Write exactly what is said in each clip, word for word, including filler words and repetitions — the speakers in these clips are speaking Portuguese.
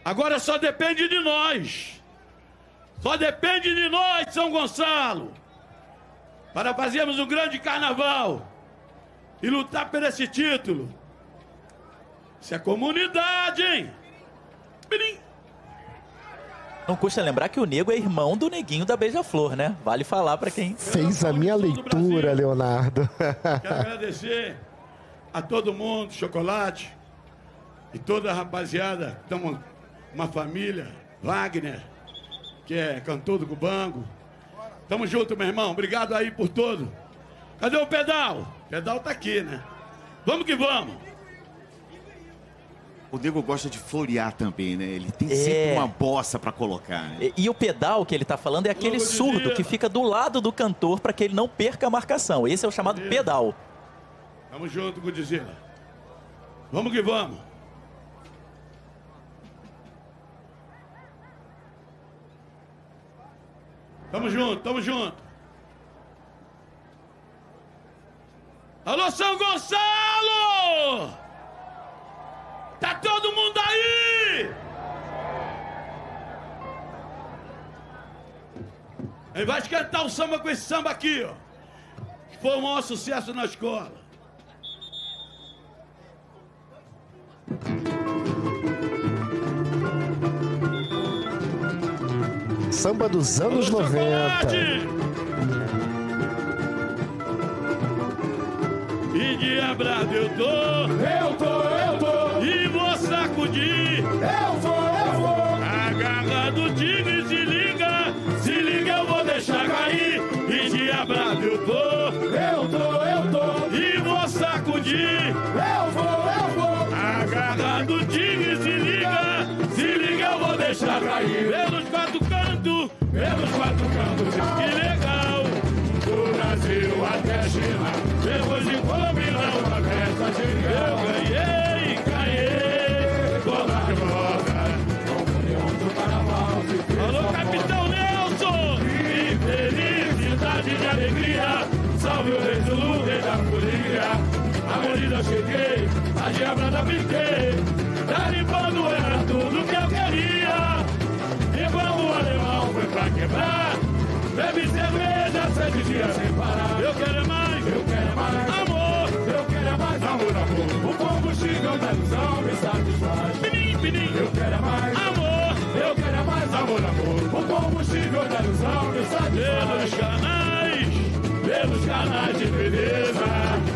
Agora só depende de nós. Só depende de nós, São Gonçalo, para fazermos um grande carnaval e lutar por esse título. Isso é comunidade, hein? Pirim. Não custa lembrar que o Nego é irmão do Neguinho da Beija-Flor, né? Vale falar pra quem... Fez a minha leitura, Leonardo. Quero agradecer a todo mundo, Chocolate, e toda a rapaziada. Estamos uma família, Wagner, que é cantor do Cubango. Tamo junto, meu irmão. Obrigado aí por tudo. Cadê o pedal? O pedal tá aqui, né? Vamos que vamos. O Nego gosta de florear também, né? Ele tem É. sempre uma bossa pra colocar, né? E, e o pedal que ele tá falando é aquele Logo surdo dizia. que fica do lado do cantor para que ele não perca a marcação. Esse é o chamado Beleza. pedal. Tamo junto, Godzilla. Vamos que vamos. Tamo junto, tamo junto. Alô, São Gonçalo! Tá todo mundo aí? Aí vai cantar o samba com esse samba aqui, ó. Que foi um maior sucesso na escola. Samba dos anos Alô, noventa. Chocolate! E diabrado eu tô, Eu tô, eu tô, e vou sacudir. eu vou, eu vou. A garra do tigre se liga, se liga eu vou deixar cair. E diabrado eu tô, Eu tô, eu tô, e vou sacudir. eu vou, eu vou. A garra do tigre se liga, se liga eu vou deixar cair. Pelos quatro cantos, pelos quatro cantos, que legal. Do Brasil até a China, Depois de combinar uma festa eu genial. ganhei, ganhei. Toda de volta, comunhão do carnaval se fez. Alô, Capitão Nelson! E felicidade de alegria, salve o rei Zulu, rei da folia. A avenida cheguei, a diabrada piquei, garimpando era tudo que eu queria. E quando o alemão foi pra quebrar, bebe cerveja sete dias sem parar. Eu quero é mais, Eu quero é mais amor! eu quero é mais amor, amor. O combustível da ilusão me satisfaz. Pinim, pinim, Eu quero é mais amor! eu quero é mais amor, amor. O combustível da ilusão me Pelos satisfaz. canais, Pelos canais de beleza,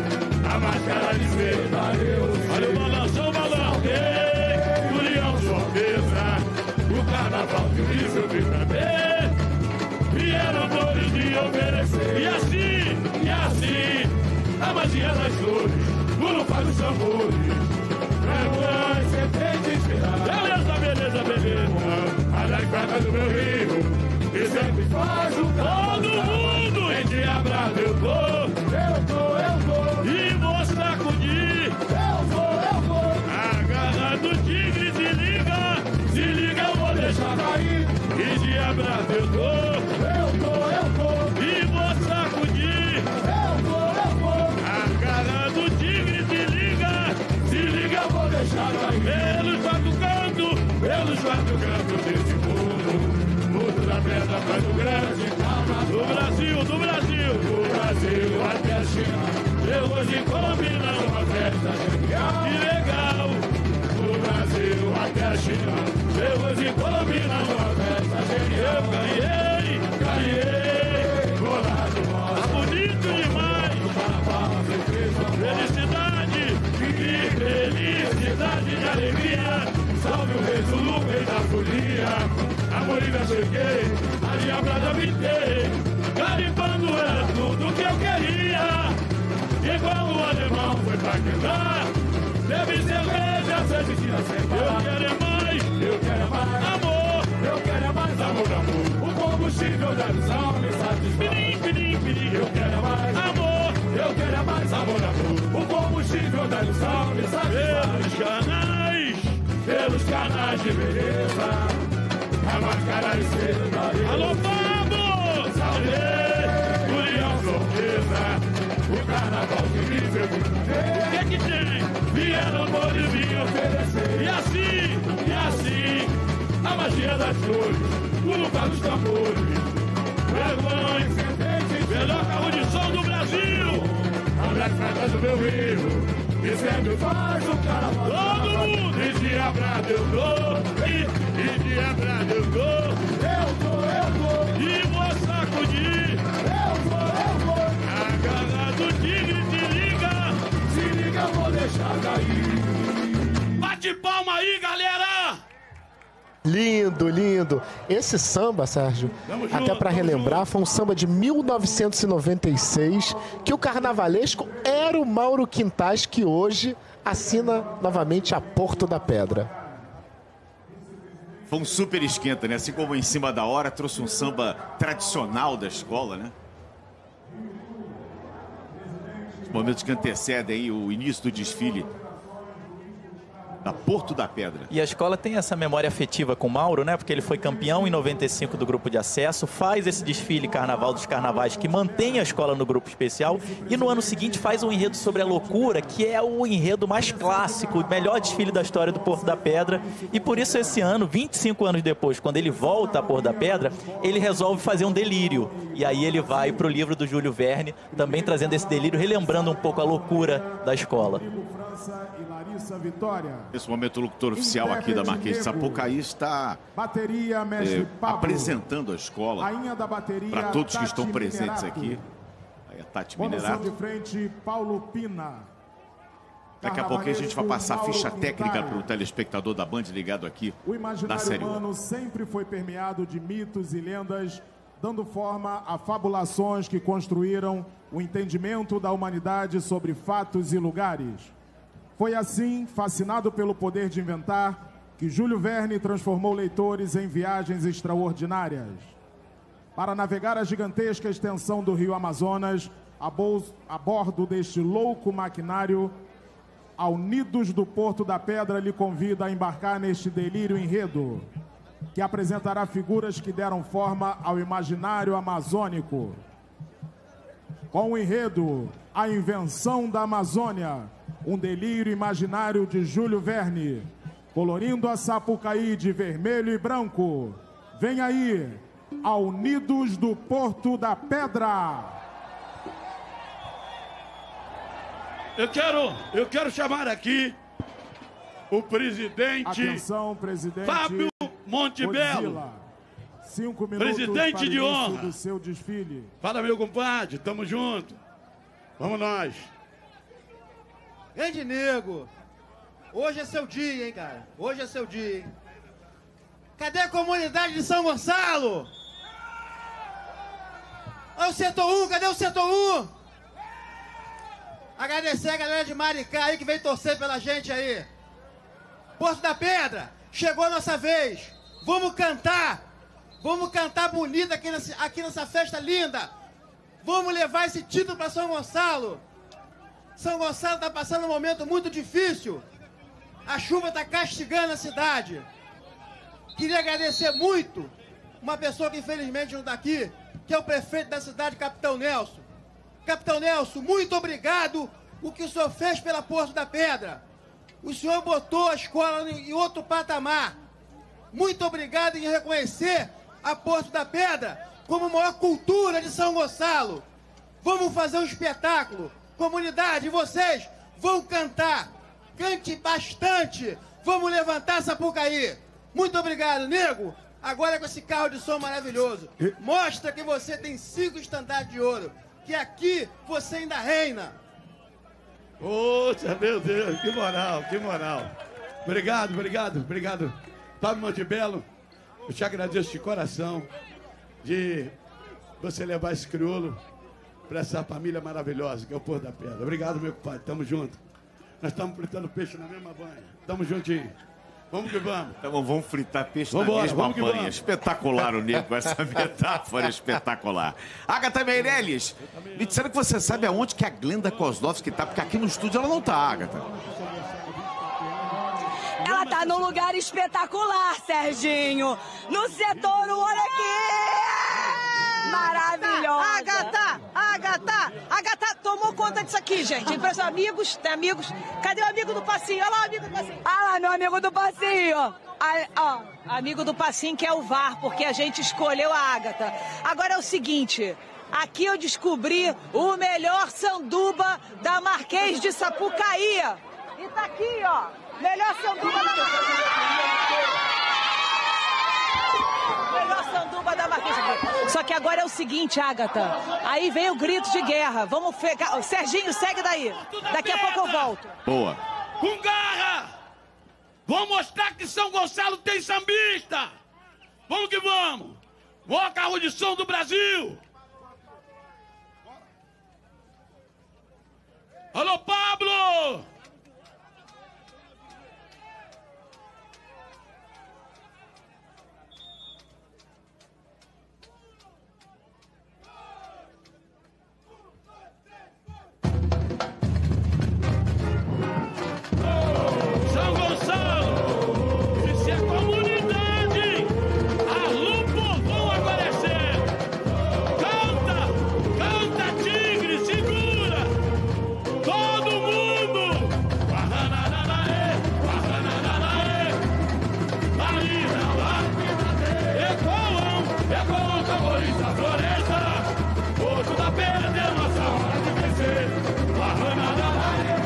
a máscara de seda, eu olha o balanço, o balanço! o leão surpresa, o carnaval que o isso eu vi pra ver. Vieram flores de oferecer. E assim, E assim, a magia das flores, o lufar dos tambores, Ramões sempre te inspirar. beleza, beleza, beleza! A da estrada do meu rio, que sempre faz o Todo mundo! endiabrado eu tô, eu tô, eu tô, E vou sacudir! eu vou, eu vou, A garra do tigre se liga, se liga eu vou deixar cair. E diabrado eu tô, eu tô, eu tô, e vou sacudir. eu vou, eu vou, A garra do tigre se liga, se liga eu vou deixar cair. pelos quatro cantos, Pelos quatro cantos desse mundo, mundo da pedra faz o grande do carnaval. Brasil, do Brasil. Do Brasil até a China, Eu hoje combinando uma festa genial. que legal. Do Brasil até a China, Eu hoje combinando uma festa eu genial. ganhei, ganhei. Colado Tá mostra bonito demais. o carnaval se fez uma Felicidade, que felicidade de alegria. salve o rei Zulu, rei da folia. A Bolívia cheguei, a diabrada vitei. Garimpando era tudo que eu queria. E quando o alemão foi pra quebrar, Bebe cerveja, sete dias sem eu parar. quero é mais Eu quero é mais amor. eu quero é mais amor, amor. O combustível da ilusão me satisfaz. Pinim, pinim, pinim. Eu quero é mais Amor, eu quero é mais amor, amor. O combustível da ilusão me satisfaz. pelos canais. Pelos canais de beleza, a máscara e seda. Alô, Pablo! Salve, o leão surpresa, o carnaval que me fez O que que tem? vieram por vir oferecer. E assim, E assim, magia das flores, o lugar dos tambores. Vergonha, melhor carro de som do Brasil. A Black Friday do meu rio. E sempre faz o carnaval. Todo mundo. E de abrado eu dou. E, e de abrado eu dou. Eu vou, eu vou. E vou sacudir. Eu vou, eu vou. A gana do tigre te liga. Se liga, eu vou deixar cair. Bate palma aí, galera. Lindo, lindo. Esse samba, Sérgio, Tamo até junto, para tamo relembrar, junto. foi um samba de mil novecentos e noventa e seis, que o carnavalesco era o Mauro Quintais, que hoje assina novamente a Porto da Pedra. Foi um super esquenta, né? Assim como Em Cima da Hora, trouxe um samba tradicional da escola, né? Os momentos que antecedem aí o início do desfile da Porto da Pedra. E a escola tem essa memória afetiva com o Mauro, né? Porque ele foi campeão em noventa e cinco do grupo de acesso, faz esse desfile Carnaval dos Carnavais que mantém a escola no grupo especial e no ano seguinte faz um enredo sobre a loucura, que é o enredo mais clássico, o melhor desfile da história do Porto da Pedra. E por isso esse ano, vinte e cinco anos depois, quando ele volta a Porto da Pedra, ele resolve fazer um delírio. E aí ele vai para o livro do Júlio Verne, também trazendo esse delírio, relembrando um pouco a loucura da escola. Nesse momento, o locutor oficial aqui da Marquês de Sapucaí está bateria, mestre é, Pablo, apresentando a escola rainha da bateria, para todos que Tati estão presentes Minerato. aqui. Aí a Tati Condução Minerato. de frente, Paulo Pina. Daqui a pouquinho a gente vai passar a ficha Mauro técnica Quintais. para o telespectador da Band ligado aqui O na imaginário Série um. humano sempre foi permeado de mitos e lendas, dando forma a fabulações que construíram o entendimento da humanidade sobre fatos e lugares. Foi assim, fascinado pelo poder de inventar, que Júlio Verne transformou leitores em viagens extraordinárias. Para navegar a gigantesca extensão do rio Amazonas, a, a bordo deste louco maquinário, a Unidos do Porto da Pedra lhe convida a embarcar neste delírio enredo, que apresentará figuras que deram forma ao imaginário amazônico. Com o enredo A Invenção da Amazônia, um delírio imaginário de Júlio Verne, colorindo a Sapucaí de vermelho e branco. Vem aí, a Unidos do Porto da Pedra. Eu quero, eu quero chamar aqui o presidente Atenção, presidente Fábio Montebello. Godzilla. Cinco minutos Presidente para o de início honra. do seu desfile. Fala, meu compadre, tamo junto. Vamos nós. Grande nego, hoje é seu dia, hein, cara? Hoje é seu dia, hein? Cadê a comunidade de São Gonçalo? Olha o setor um, cadê o setor um? Agradecer a galera de Maricá aí que veio torcer pela gente aí. Porto da Pedra, chegou a nossa vez. Vamos cantar. Vamos cantar bonito aqui nessa, aqui nessa festa linda. Vamos levar esse título para São Gonçalo. São Gonçalo está passando um momento muito difícil. A chuva está castigando a cidade. Queria agradecer muito uma pessoa que infelizmente não está aqui, que é o prefeito da cidade, Capitão Nelson. Capitão Nelson, muito obrigado o que o senhor fez pela Porto da Pedra. O senhor botou a escola em outro patamar. Muito obrigado em reconhecer a Porto da Pedra como a maior cultura de São Gonçalo. Vamos fazer um espetáculo. Comunidade, vocês vão cantar. Cante bastante. Vamos levantar Sapucaí. Muito obrigado, nego. Agora com esse carro de som maravilhoso. Mostra que você tem cinco estandartes de ouro. Que aqui você ainda reina. Poxa, meu Deus, que moral, que moral. Obrigado, obrigado, obrigado. Fábio Montebello, eu te agradeço de coração de você levar esse crioulo para essa família maravilhosa que é o Porto da Pedra. Obrigado, meu compadre, tamo junto. Nós estamos fritando peixe na mesma banha. Tamo juntinho. Vamos que vamos. Então vamos fritar peixe Vambora, na mesma vamos que banha. vamos. Espetacular o Nego com essa metáfora espetacular. Agatha Meirelles, me disseram que você sabe aonde que a Glenda Kozlovski tá, porque aqui no estúdio ela não tá, Agatha. Ela tá num lugar espetacular, Serginho. No setor, olha aqui! Maravilhosa! Agatha, Agatha, Agatha tomou conta disso aqui, gente. Entre os amigos, tem amigos. Cadê o amigo do passinho? Olha lá o amigo do passinho. Ah lá, meu amigo do passinho. Ah, ó. Amigo do passinho que é o V A R, porque a gente escolheu a Ágata. Agora é o seguinte, aqui eu descobri o melhor sanduba da Marquês de Sapucaí. E tá aqui, ó. Melhor sanduba da Melhor sanduba da Marquês. Só que agora é o seguinte, Ágata. Aí vem o grito de guerra. Vamos pegar. Serginho, segue daí. Daqui a pouco eu volto. Boa. Com garra! Vamos mostrar que São Gonçalo tem sambista! Vamos que vamos! Maior carro de som do Brasil! Alô, Pablo! São Gonçalo, se é comunidade, alô, povão agora é sério. Canta, canta, tigre, segura, todo mundo. Guarranaraê, guarranaraê, marina lá, ecoam, ecoam tambores da floresta, Porto da Pedra é nossa hora de vencer. Guarranaraê,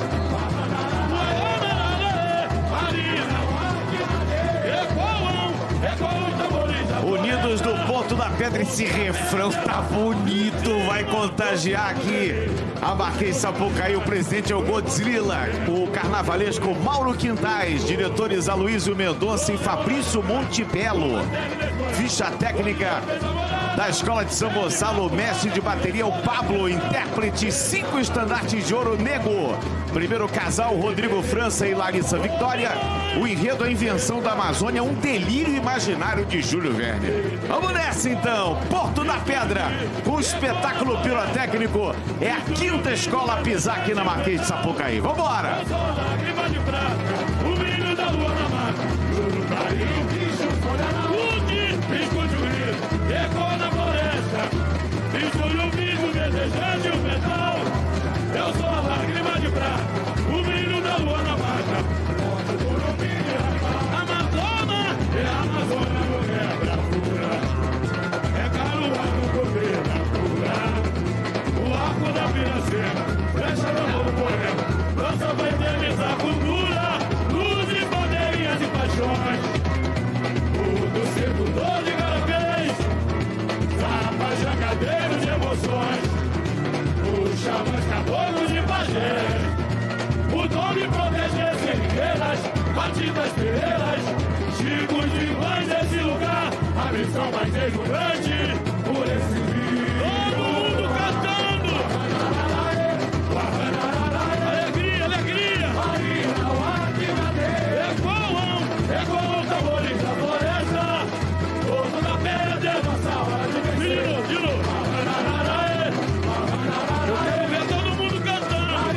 Unidos do Porto da Pedra, esse refrão tá bonito, vai contagiar aqui a Marquês de Sapucaí. O presidente é o Godzilla, o carnavalesco Mauro Quintais, diretores Aloysio Mendonça e Fabrício Montebello. Ficha técnica da Escola de São Gonçalo, mestre de bateria o Pablo, intérprete, cinco estandartes de ouro nego. Primeiro casal, Rodrigo França e Larissa Victória. O enredo, a invenção da Amazônia, um delírio imaginário de Júlio Verne. Vamos nessa então, Porto da Pedra, com o espetáculo pirotécnico. É a quinta escola a pisar aqui na Marquês de Sapucaí. Vambora! Ecoa na floresta, mistura o vidro desejante o metal. Eu sou a lágrima de prata, o brilho da lua na marca. Amazônia é a Amazônia, mulher bravura. É caruá no governo, pura. O arco da piracema, fecha na mão do poema. Dança vai eternizar cultura, luz e bandeirinhas e paixões. O sedutor de garapês, jangadeiros de emoções, os xamãs caboclos de pajé, o dom de proteger seringueiras, batidas pereiras, chicos de mães desse lugar, a missão mais deslumbrante por esse rio. Todo mundo cantando! Alegria, alegria! Ecoam, ecoam tambores da floresta, Porto da Pedra é nossa hora de vencer. De novo, eu quero ver todo mundo cantando.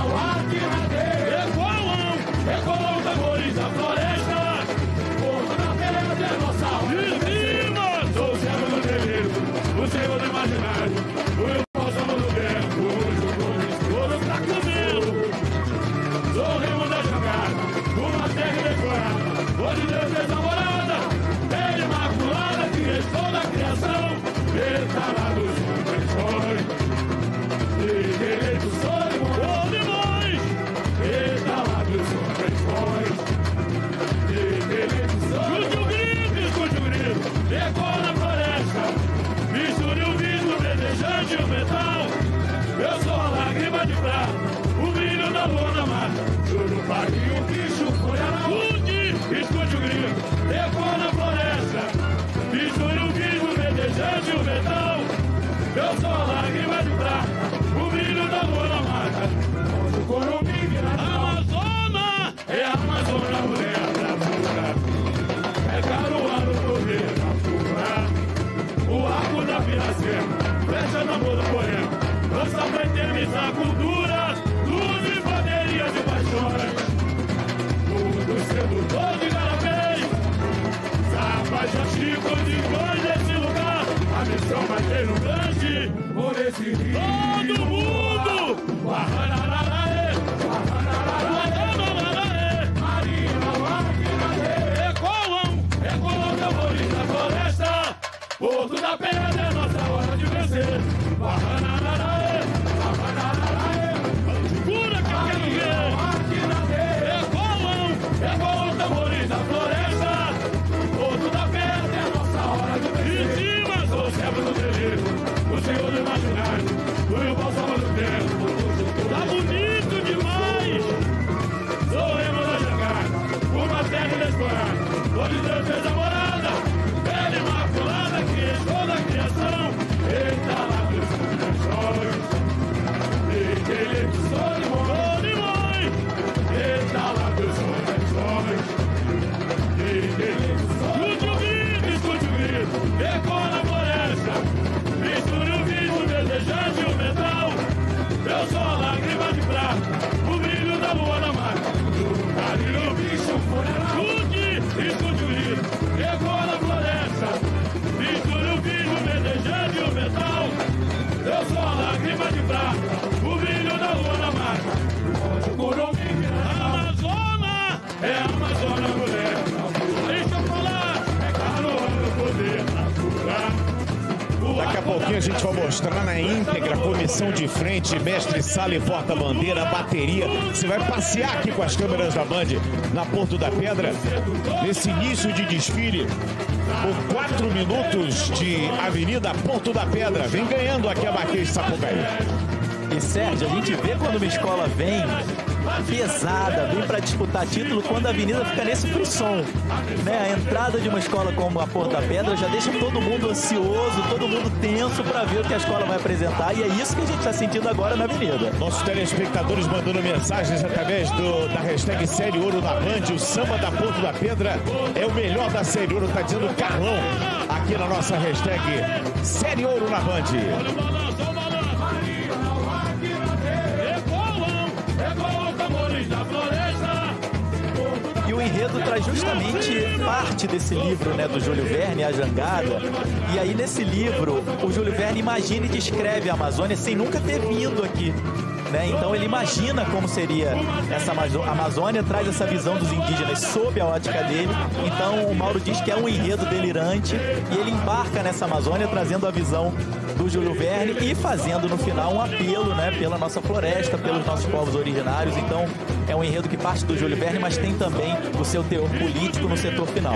Ecoam, ecoam tambores da floresta, Porto da Pedra é nossa hora de vencer. Sou o céu do delírio, o senhor do imaginário, o meu poço do vento, o ouro tá comendo. Sou o rimo da jogada, uma terra decorada, onde Deus fez a morada, é imaculada que restou da criação, etalados de paixões, e direitos sobre limões, etalados de paixões, e direitos sobre escute o grito, escute o grito, ecoa na floresta, misture o vidro, verdejante e o metal, eu sou a lágrima de prata, o brilho da lua na mata, juro paguinho, o bicho foi a saúde, escute o grito, ecoa na floresta, misture o vidro, verdejante e o metal, eu sou a lágrima de prata, o brilho da lua na mata, o corumbigue na Amazônia, é a Amazônia, mulher bravura, é caruá no poder da fura, o arco da piracema, flecha na mão do poema, lança pra eternizar a cultura, luz e bandeirinhas e paixões, mundo sedutor de garapês, zapas de chico de cães desse lugar, a missão mais deslumbrante por esse rio. Todo mundo! Ecoam tambores da floresta, Porto da Pedra é nossa hora de vencer. Segura que eu quero ver. Ecoam, ecoam tambores da floresta, Porto da Pedra é nossa hora de vencer. Em cima, sou o servo do delírio, o senhor do imaginário, o meu bálsamo do tempo. Tá bonito demais. Sou o remo da jangada, uma terra inexplorada, onde Deus fez a morada, pele imaculada que estou da criação. Eita lá dos corações, e ele que sou de morro de mãe. Eita lá dos corações, e ele que sou. Escute o grito, escute o grito, ecoa na floresta, misture o vidro desejante e o metal. Eu sou a lágrima de prata, o brilho da lua na mata, o carinho bicho fora. Escute o grito, ecoa na floresta, misture o vidro desejante e o metal. Eu sou a lágrima de prata, o brilho da lua na mata. A Amazônia é a Amazônia mulher. Deixa eu falar, é caro no poder natural. Daqui a pouquinho a gente vai mostrar na íntegra a comissão de frente, mestre sala e porta-bandeira, bateria. Você vai passear aqui com as câmeras da Band na Porto da Pedra, nesse início de desfile, por quatro minutos de Avenida Porto da Pedra. Vem ganhando aqui a Marquês de Sapucaí. E Sérgio, a gente vê quando uma escola vem pesada, vem para disputar título, quando a avenida fica nesse frisson, né? A entrada de uma escola como a Porto da Pedra já deixa todo mundo ansioso, todo mundo tenso para ver o que a escola vai apresentar, e é isso que a gente está sentindo agora na avenida. Nossos telespectadores mandando mensagens através do, da hashtag Série Ouro na Band. O samba da Porto da Pedra é o melhor da Série Ouro, tá dizendo Carlão aqui na nossa hashtag Série Ouro na Band. E o enredo traz justamente parte desse livro, né, do Júlio Verne, A Jangada. E aí, nesse livro, o Júlio Verne imagina e descreve a Amazônia sem nunca ter vindo aqui, né? Então ele imagina como seria essa Amazônia, traz essa visão dos indígenas sob a ótica dele. Então o Mauro diz que é um enredo delirante e ele embarca nessa Amazônia trazendo a visão do Júlio Verne e fazendo no final um apelo, né, pela nossa floresta, pelos nossos povos originários. Então é um enredo que parte do Júlio Verne, mas tem também o seu teor político no setor final.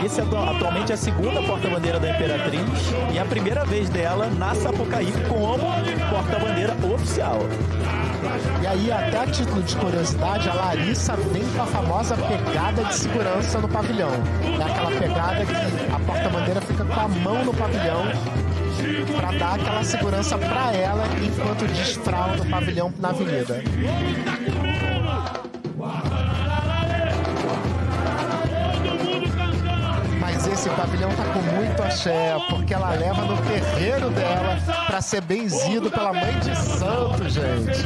Larissa atualmente é a segunda porta-bandeira da Imperatriz e a primeira vez dela na Sapucaí como porta-bandeira oficial. E aí, até a título de curiosidade, a Larissa vem com a famosa pegada de segurança no pavilhão. É aquela pegada que a porta-bandeira fica com a mão no pavilhão para dar aquela segurança para ela enquanto desfralda o pavilhão na avenida. Mas esse pavilhão tá com muito axé, porque ela leva no terreiro dela para ser benzido pela mãe de santo, gente.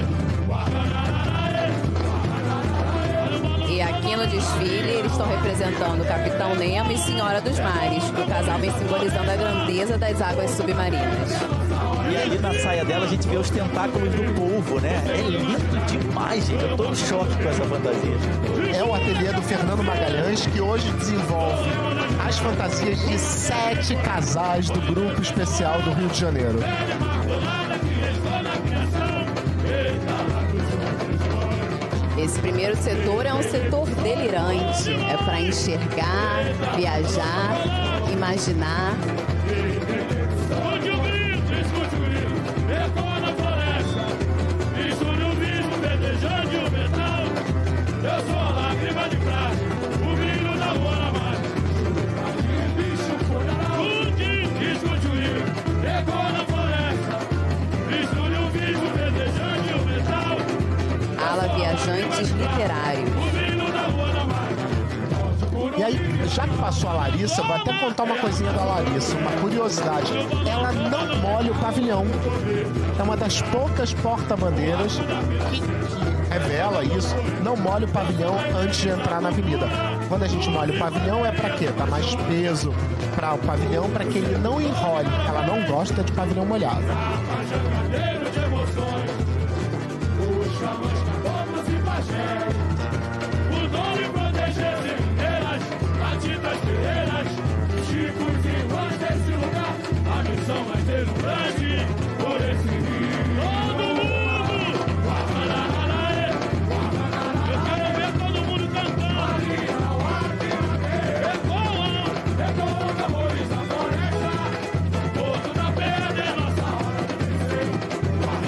E aqui no desfile eles estão representando o Capitão Nemo e Senhora dos Mares. O casal vem simbolizando a grandeza das águas submarinas. E aí na saia dela a gente vê os tentáculos do polvo, né? É lindo demais, gente. Eu tô em choque com essa fantasia. É o ateliê do Fernando Magalhães que hoje desenvolve as fantasias de sete casais do grupo especial do Rio de Janeiro. Esse primeiro setor é um setor delirante. É para enxergar, viajar, imaginar. Escute o grito, escute o grito, ecoa na floresta. Escute o vidro verdejante o metal. Eu sou a lágrima de prata, o brilho da lua na margem. Escute, escute o grito, ecoa na floresta. Escute o vidro verdejante o metal. Ala Viajantes Literários. E aí, já que passou a Larissa, vou até contar uma coisinha da Larissa, uma curiosidade. Ela não molha o pavilhão. É uma das poucas porta-bandeiras que, que revela isso, não molha o pavilhão antes de entrar na avenida. Quando a gente molha o pavilhão é para quê? Dá mais peso para o pavilhão, para que ele não enrole. Ela não gosta de pavilhão molhado. O nome proteger figueiras, batidas guerreiras, chicos e vãs desse lugar. A missão vai ser um grande por esse rio. Todo mundo! Eu quero ver todo mundo cantando. Ecoam, ecoam os amores da floresta. Porto da Pedra é nossa hora de vencer.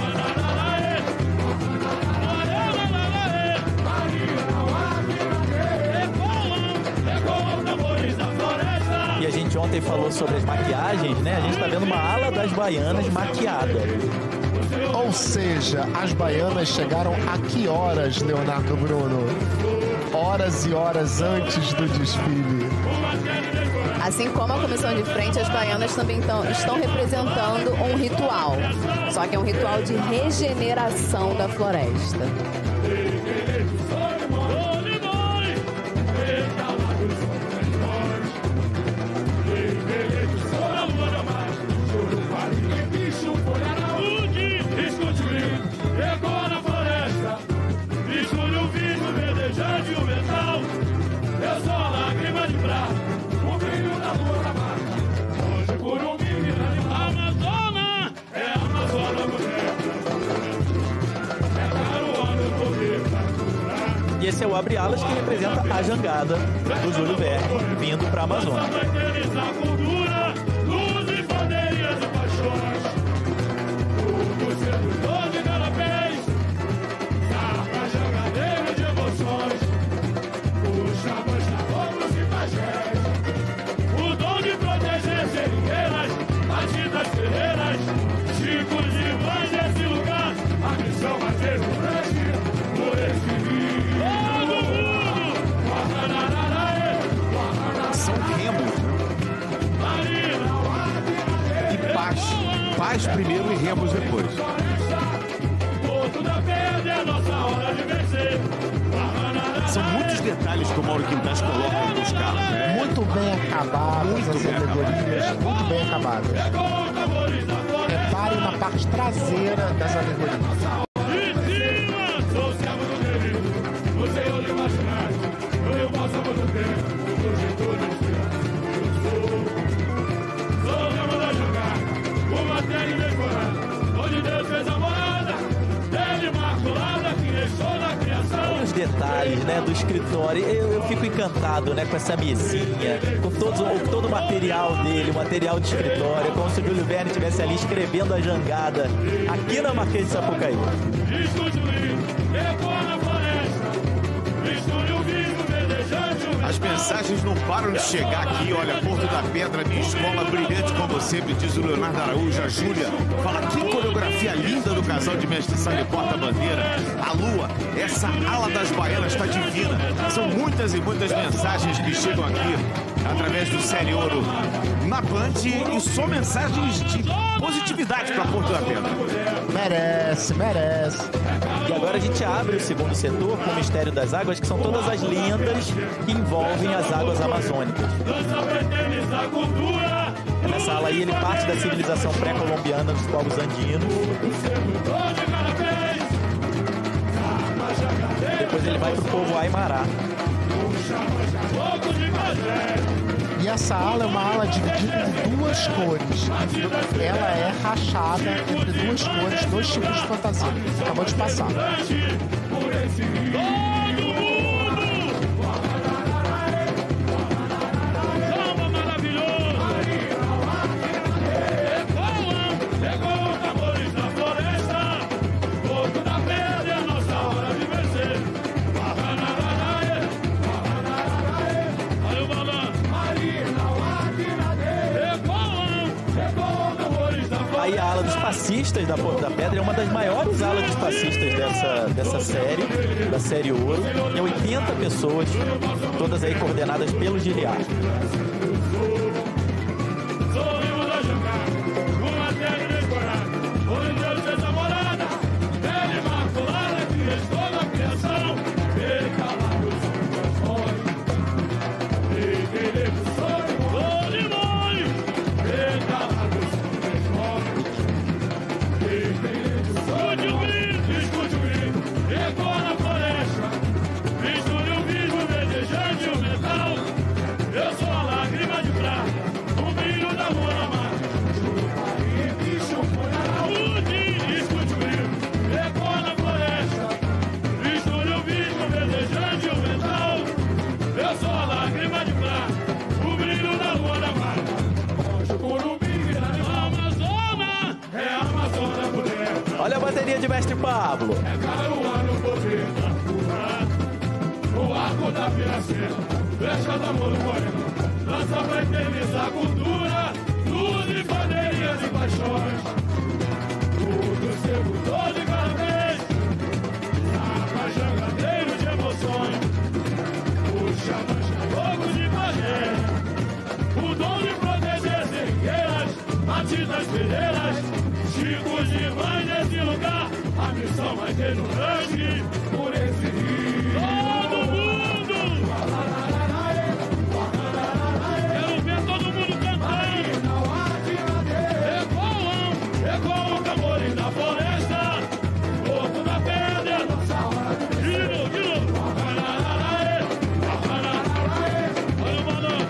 E a gente ontem falou sobre as maquiagens, né? A gente tá vendo uma ala das baianas maquiada. Ou seja, as baianas chegaram a que horas, Leonardo Bruno? Horas e horas antes do desfile. Assim como a comissão de frente, as baianas também tão, estão representando um ritual. Só que é um ritual de regeneração da floresta. Ecoa na floresta, escolhe o vidro verdejante e o metal. Eu sou a lágrima de prata, o brilho da lua na marca. Hoje por um milhão Amazona, é Amazônia bonita. É caruana o poder pra. E esse é o Abre Alas, que representa a jangada do Júlio Verne vindo para a Amazônia. Cultura, luz e bandeiras e paixões. O sedutor de garapés, sarpa jangadeiro de emoções. Os chamas caboclos e pajés. O dom de proteger seringueiras, batidas ferreiras, chicos e vãs desse lugar. A missão vai ser um grande por esse rio. Todo mundo! São remos. E paz. Paz primeiro e remos depois. São muitos detalhes que o Mauro Quintas coloca nos carros, né? Muito bem acabadas Muito as bem alegorias, acabado. muito bem acabadas. Reparem na parte traseira das alegorias. Onde Deus fez a morada, ele imaculada que restou na criação. Olha os detalhes, né, do escritório. Eu, eu fico encantado, né, com essa mesinha, com todos, com todo o material dele, o material de escritório, como se o Júlio Verne estivesse ali escrevendo a jangada aqui na Marquês de Sapucaí. As mensagens não param de chegar aqui. Olha, Porto da Pedra, minha escola brilhante como sempre, diz o Leonardo Araújo. A Júlia fala, que coreografia linda do casal de mestre sala e porta-bandeira. A Lua, essa ala das baianas está divina. São muitas e muitas mensagens que chegam aqui através do Série Ouro na Band e só mensagens de positividade para Porto da Pedra. Merece, merece. E agora a gente abre o segundo setor com o Mistério das Águas, que são todas as lendas que envolvem as águas amazônicas. Nessa ala aí ele parte da civilização pré-colombiana dos povos andinos. Depois ele vai para o povo Aimará. E essa ala é uma ala dividida em duas cores. Ela é rachada entre duas cores, dois tipos de fantasia. Acabou de passar. Aí a ala dos passistas da Porto da Pedra é uma das maiores alas dos passistas dessa, dessa série, da série Ouro. Tem oitenta pessoas, todas aí coordenadas pelo Giliar. Olha a bateria de Mestre Pablo. O arco da piracema, flecha da mão do moreno, lança pra eternizar a cultura, luz e bandeirinhas e paixões. Tudo sedutor de carnês, sapa jangadeiro de emoções, puxa mancha fogo de pajé, o dom de proteger cerqueiras, batidas pereiras, chicos de mãe nesse lugar, a missão vai ter no range, por esse rio. Todo mundo! Quero ver todo mundo cantar! Ecoam, ecoam tambores da floresta, Porto da Pedra, giro, giro! Olha o balão!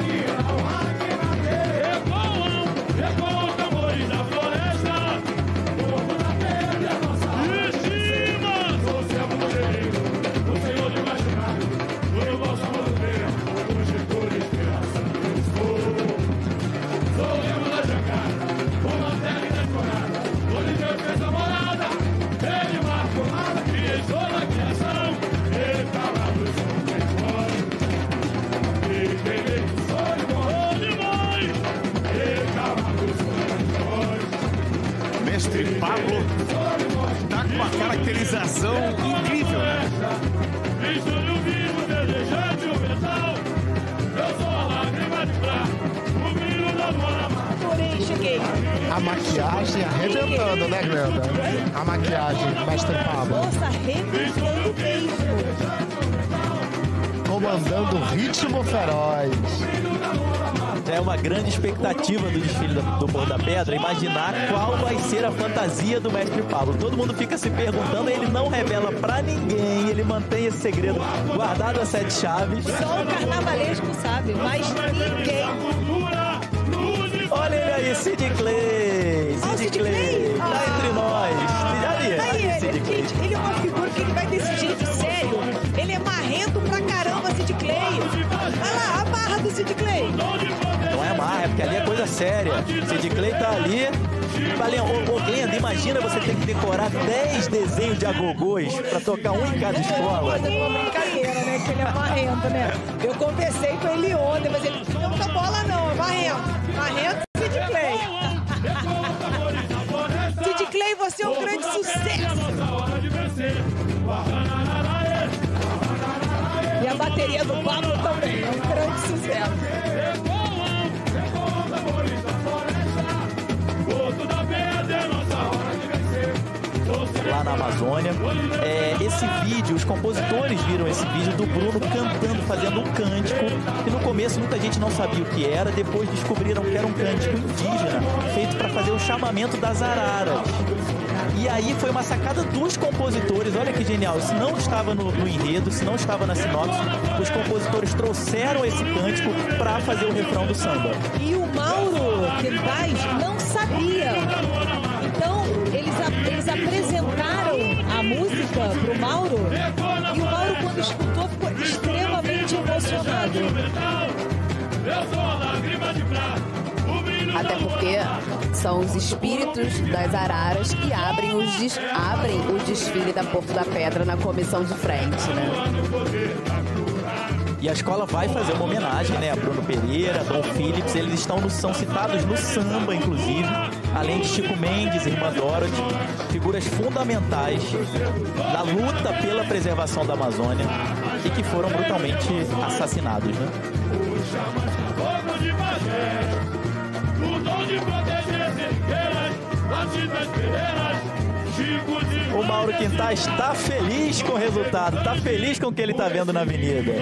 Ecoam, ecoam tambores da floresta, Porto da Pedra, de cima! Sou servo do guerreiro, o senhor de machucado, o nosso rodeio, hoje por inspiração eu sou. Sou o remo da jangada, o lanterna decorada, onde Deus fez a morada, ele marcou nada, que toda a criação, ele calado os homens mortos. E quem ele sonha morreu de mãe, ele calado os homens mortos. Mestre Pablo tá com uma caracterização incrível, né? Misture o vinho desejante o metal. Eu sou a lágrima de prata, o brilho da lua na mar. Porém, cheguei. A maquiagem arrebentando, né, Glenda? A maquiagem, Mestre Pablo. Nossa, arrebentando mesmo. Comandando o ritmo feroz. É uma grande expectativa do desfile do Porto da Pedra, imaginar qual vai ser a fantasia do Mestre Pablo. Todo mundo fica se perguntando, ele não revela pra ninguém, ele mantém esse segredo guardado a sete chaves. Só o carnavalesco sabe, mas ninguém. Olha ele aí, Sid Clay. Ah, Sid Sid Clay, Clay? tá Ah. entre nós. Ali, Tá aí ali, ele, Sid Clay. gente, ele é uma figura que ele vai desse jeito sério. que ali é coisa séria. Sid Clay tá ali. Valeu, ô, ô Glenda, imagina você ter que decorar dez desenhos de agogôs pra tocar um em cada escola. É uma brincadeira, né? Que ele é marrento, né? Eu conversei com ele ontem, mas ele não toca bola não, é marrento. Marrento Sid Clay. Sid Clay, você é um grande sucesso. E a bateria do Pablo também é um grande sucesso. Lá na Amazônia, é, esse vídeo, os compositores viram esse vídeo do Bruno cantando, fazendo um cântico, e no começo muita gente não sabia o que era, depois descobriram que era um cântico indígena, feito para fazer o chamamento das araras. E aí foi uma sacada dos compositores, olha que genial, isso não estava no, no enredo, isso não estava na sinopse, os compositores trouxeram esse cântico para fazer o refrão do samba. E o Mauro Quintais não sabia. Então, eles, eles apresentaram a música pro Mauro e o Mauro, quando escutou, ficou extremamente emocionado. Até porque são os espíritos das araras que abrem, os des... abrem o desfile da Porto da Pedra na comissão de frente, né? E a escola vai fazer uma homenagem, né, a Bruno Pereira, Dom Phillips, eles estão no, são citados no samba, inclusive, além de Chico Mendes, Irmã Dorothy, figuras fundamentais da luta pela preservação da Amazônia e que foram brutalmente assassinados, né? O Mauro Quintais está feliz com o resultado, está feliz com o que ele está vendo na avenida.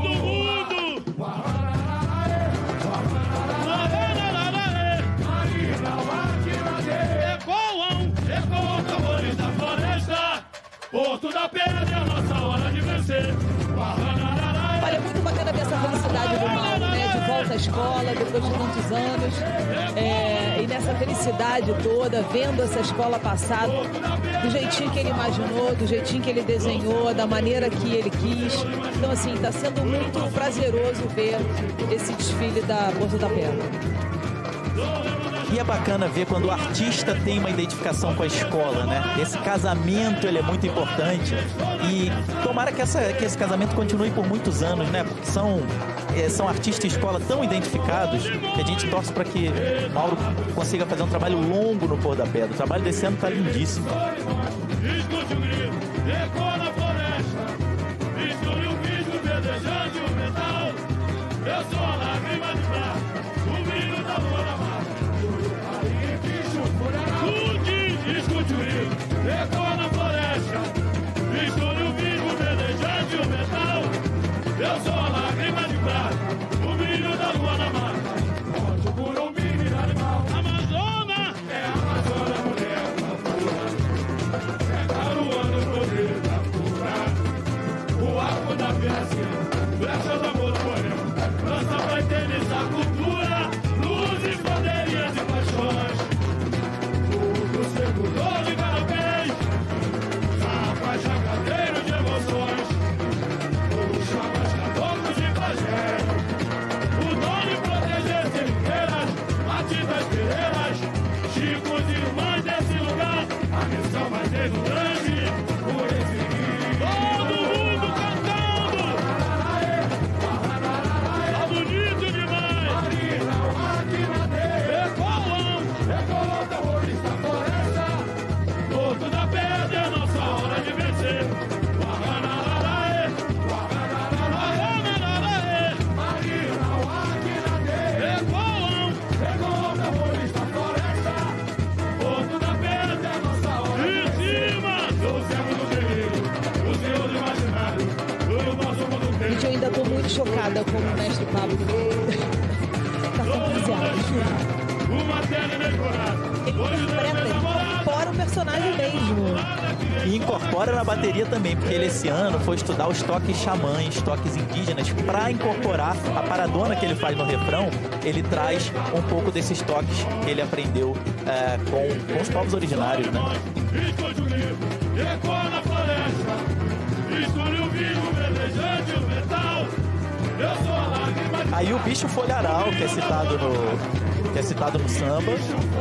Porto da Pedra é a nossa hora de vencer. Olha, é muito bacana ver essa felicidade do Mauro, né? De volta à escola, depois de tantos anos. É, e nessa felicidade toda, vendo essa escola passar do jeitinho que ele imaginou, do jeitinho que ele desenhou, da maneira que ele quis. Então, assim, está sendo muito prazeroso ver esse desfile da Porto da Pedra. E é bacana ver quando o artista tem uma identificação com a escola, né? Esse casamento, ele é muito importante e tomara que, essa, que esse casamento continue por muitos anos, né? Porque são, é, são artistas e escola tão identificados que a gente torce para que Mauro consiga fazer um trabalho longo no Porto da Pedra. O trabalho desse ano está lindíssimo. Escute o grito, ecoa na floresta, misture o vidro verdejante e o metal. Eu sou a lágrima de prata, o brilho da lua na mar. Escute o grito, ecoa na floresta, misture o vidro verdejante e o metal. Eu sou a lágrima de prata, o brilho da lua na mar. Onde por um brilho animal. Amazônia é a Amazônia, mulher da pura. É caruana o poder da pura. O arco da peça, flecha do amor do poema. Lança pra eternizar cultura, luz e bandeirinhas e paixões. Tudo segurou de cada vez, rapaz jagadeiro de emoções. Puxa mais caboclos de pajé. O dom de proteger seringueiras, Matildas Pereiras, Chicos e irmãs desse lugar. A missão mais exultante, por esse rio. Todo mundo cantando. Tá bonito demais. Ecoam, ecoam terrorista floresta. Porto da Pedra é nossa hora de vencer. Guarararaê, guarararaê, Marina, o Aquinadeira. Ecoam, ecoam terrorista floresta. Porto da Pedra é nossa hora de vencer. Em cima do céu do guerreiro, o Senhor do imaginário, do nosso mundo inteiro. Gente, eu ainda estou muito chocada com o mestre Pablo. Tá fantasiado. Uma tela decorada. Ele interpreta, ele incorpora o personagem mesmo. E incorpora na bateria também, porque ele esse ano foi estudar os toques xamãs, toques indígenas, para incorporar a paradona que ele faz no refrão. Ele traz um pouco desses toques que ele aprendeu é, com, com os povos originários, né? Escute o grito, ecoa na floresta, misture o vidro verdejante e o metal. Eu sou a lágrima de... Aí o bicho folharal, que é citado no, que é citado no samba.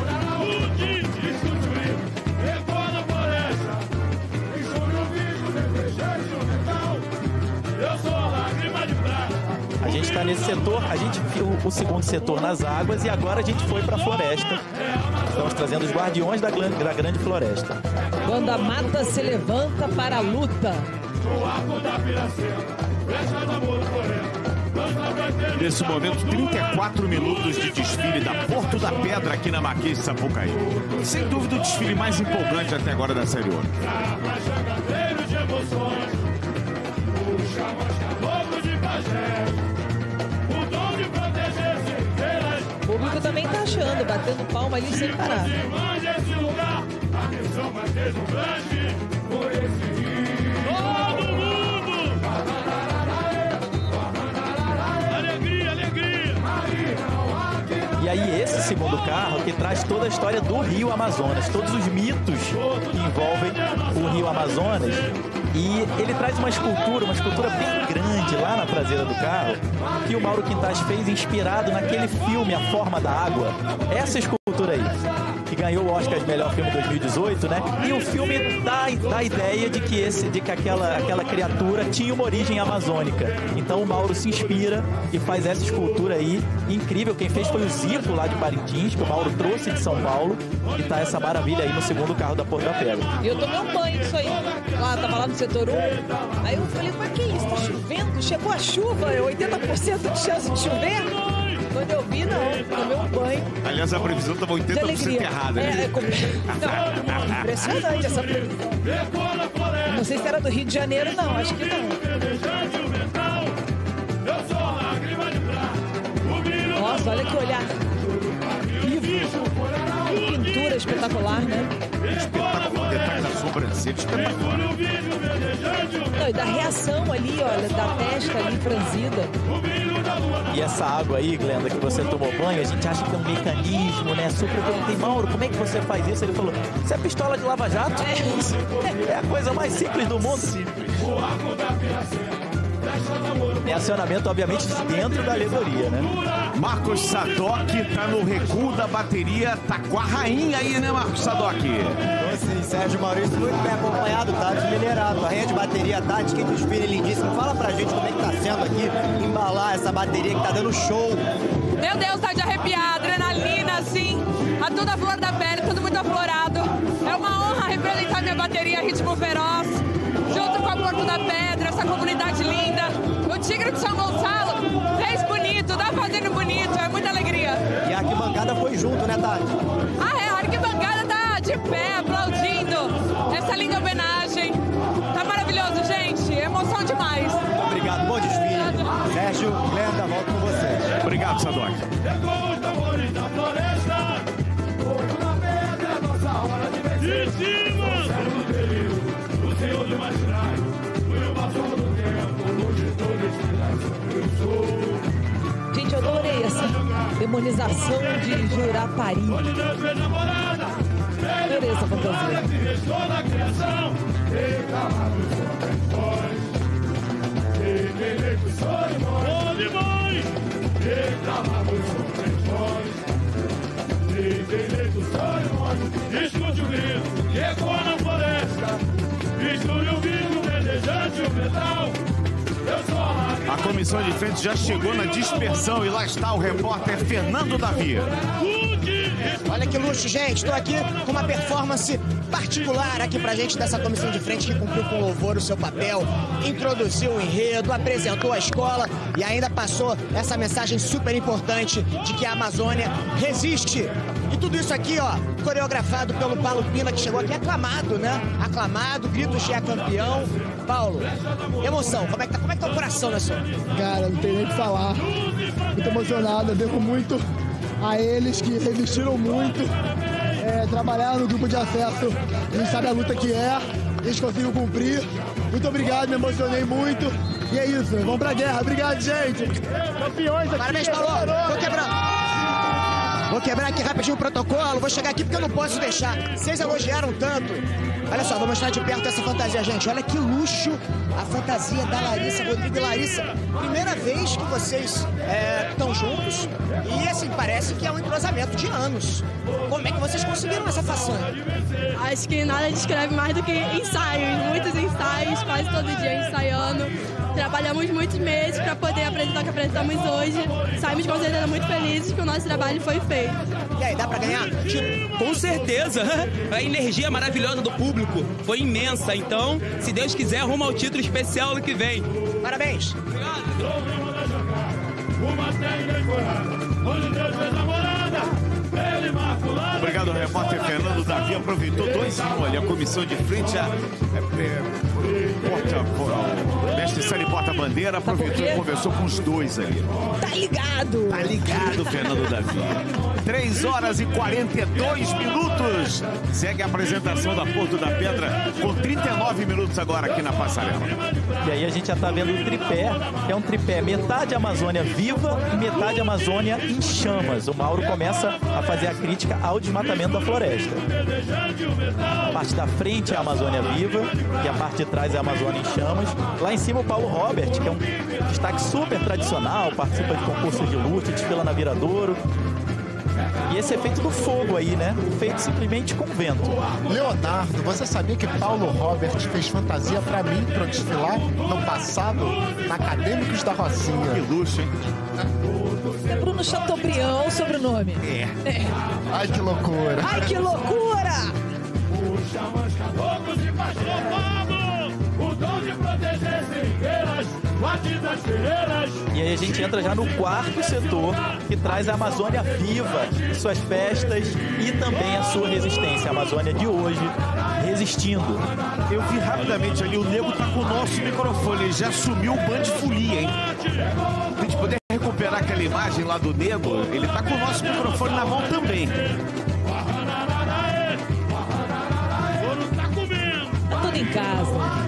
A gente está nesse setor, a gente viu o segundo setor nas águas e agora a gente foi para a floresta. Estamos trazendo os guardiões da, da grande floresta. Quando a mata se levanta para a luta. Nesse momento, trinta e quatro minutos de desfile da Porto da Pedra aqui na Marquês de Sapucaí. Sem dúvida o desfile mais empolgante até agora da Série ouro. O público também tá achando, batendo palma ali sem parar. Todo mundo! Alegria, alegria! E aí esse segundo carro que traz toda a história do Rio Amazonas, todos os mitos que envolvem o Rio Amazonas. E ele traz uma escultura, uma escultura bem grande lá na traseira do carro, que o Mauro Quintas fez inspirado naquele filme A Forma da Água. Essa escultura aí, que ganhou o Oscar de melhor filme dois mil e dezoito, né? E o filme dá, dá a ideia de que, esse, de que aquela, aquela criatura tinha uma origem amazônica. Então o Mauro se inspira e faz essa escultura aí, incrível. Quem fez foi o Zico lá de Parintins, que o Mauro trouxe de São Paulo, e tá essa maravilha aí no segundo carro da Porto da Pedra. E eu tomei um banho disso aí. Lá, tava lá no setor um. Aí eu falei, mas que isso? Tá chovendo? Chegou a chuva, oitenta por cento de chance de chover? Quando eu vi, não. Tomei um banho. Aliás, a previsão estava oitenta por cento errada, né? É, é, como... Não, impressionante essa previsão. Não sei se era do Rio de Janeiro, não. Acho que não. Nossa, olha que olhar vivo. Que pintura espetacular, né? Espetacular, detalhe da sobrancelha, espetacular. Não, e da reação ali, olha, da testa ali franzida. E essa água aí, Glenda, que você tomou banho, a gente acha que é um mecanismo, né? Super. Eu perguntei, Mauro, como é que você faz isso? Ele falou, isso é pistola de lava-jato? É. É a coisa mais simples do mundo. Simples. Tem acionamento, obviamente, dentro da alegoria, né? Marcos Sadoc tá no recuo da bateria, tá com a rainha aí, né, Marcos Sadoc? Sim, Sérgio Maurício muito bem acompanhado, Tati Minerado. A rainha de bateria, Tati, que desfile lindíssimo. Fala pra gente como é que tá sendo aqui embalar essa bateria que tá dando show. Meu Deus, tá de arrepiar, adrenalina, assim, a toda flor da pele, tudo muito aflorado. É uma honra representar minha bateria Ritmo Feroz, junto com a Porto da Pedra, essa comunidade linda. O Tigre de São Gonçalo fez bonito, tá fazendo bonito, é muita alegria. E a arquibancada foi junto, né, Tati? Ah, é, a arquibancada tá de pé, aplaudindo essa linda homenagem. Tá maravilhoso, gente, emoção demais. Obrigado, bom desfile. Sérgio, Glenda, volto com vocês. Obrigado, Sadoc. De cima! O Senhor do mais trai, foi o passou do tempo, hoje todo este eu sou. Gente, eu adorei essa demonização de Jurapari. Adorei essa fantasia. Escute o grito, que ecoa na floresta. Misture o vidro, verdejante o metal. Eu sou a A comissão de frente já chegou na dispersão e lá está o repórter Fernando Davi. Olha que luxo, gente. Estou aqui com uma performance particular aqui pra gente dessa comissão de frente que cumpriu com louvor o seu papel, introduziu o enredo, apresentou a escola e ainda passou essa mensagem super importante de que a Amazônia resiste. E tudo isso aqui, ó, coreografado pelo Paulo Pina, que chegou aqui aclamado, né? Aclamado, gritos de é campeão. Paulo, emoção, como é que tá, como é que tá o coração nessa hora? Cara, não tem nem o que falar. Muito emocionado, eu devo muito a eles que resistiram muito, é, trabalharam no grupo de acesso, a gente sabe a luta que é, eles conseguiram cumprir. Muito obrigado, me emocionei muito. E é isso, vamos pra guerra. Obrigado, gente. Campeões aqui. Parabéns, Paulo. Vou quebrar. Vou quebrar aqui rapidinho o protocolo, vou chegar aqui porque eu não posso deixar. Vocês elogiaram tanto Olha só, vou mostrar de perto essa fantasia, gente. Olha que luxo a fantasia da Larissa, Rodrigo e Larissa. Primeira vez que vocês estão é, juntos e, assim, parece que é um entrosamento de anos. Como é que vocês conseguiram essa façanha? Acho que nada descreve mais do que ensaios, muitos ensaios, quase todo dia ensaiando. Trabalhamos muitos meses para poder apresentar o que apresentamos hoje. Saímos com certeza muito felizes que o nosso trabalho foi feito. E aí, dá para ganhar? Com certeza. A energia maravilhosa do público foi imensa. Então, se Deus quiser, rumo ao título especial ano que vem. Parabéns. Obrigado, repórter Fernando Davi. Aproveitou dois em um ali. A comissão de frente a é, é, porta, mestre Sani porta-bandeira, aproveitou e conversou com os dois ali. Tá ligado? Tá ligado, Fernando Davi. três horas e quarenta e dois minutos. Segue a apresentação da Porto da Pedra com trinta e nove minutos agora aqui na passarela. E aí a gente já tá vendo o tripé, que é um tripé metade Amazônia viva e metade Amazônia em chamas. O Mauro começa a fazer a crítica ao desmatamento da floresta. A parte da frente é a Amazônia viva e a parte de trás é a Amazônia em chamas. Lá em cima o Paulo Robert, que é um destaque super tradicional, participa de concursos de luta, desfila na Viradouro. E esse efeito do fogo aí, né? Feito simplesmente com vento. Leonardo, você sabia que Paulo Robert fez fantasia pra mim pra eu desfilar no passado na Acadêmicos da Rocinha? Que luxo, hein? É Bruno Chateaubriand, o sobrenome. É. é. Ai, que loucura. Ai, que loucura! O dom de proteger seringueiras, batidas ferreiras. E aí a gente entra já no quarto setor, que traz a Amazônia viva, suas festas e também a sua resistência. A Amazônia de hoje resistindo. Eu vi rapidamente ali, o nego tá com o nosso microfone, ele já sumiu o Band Folia, hein? Pra gente poder recuperar aquela imagem lá do nego, ele tá com o nosso microfone na mão também. Tá tudo em casa.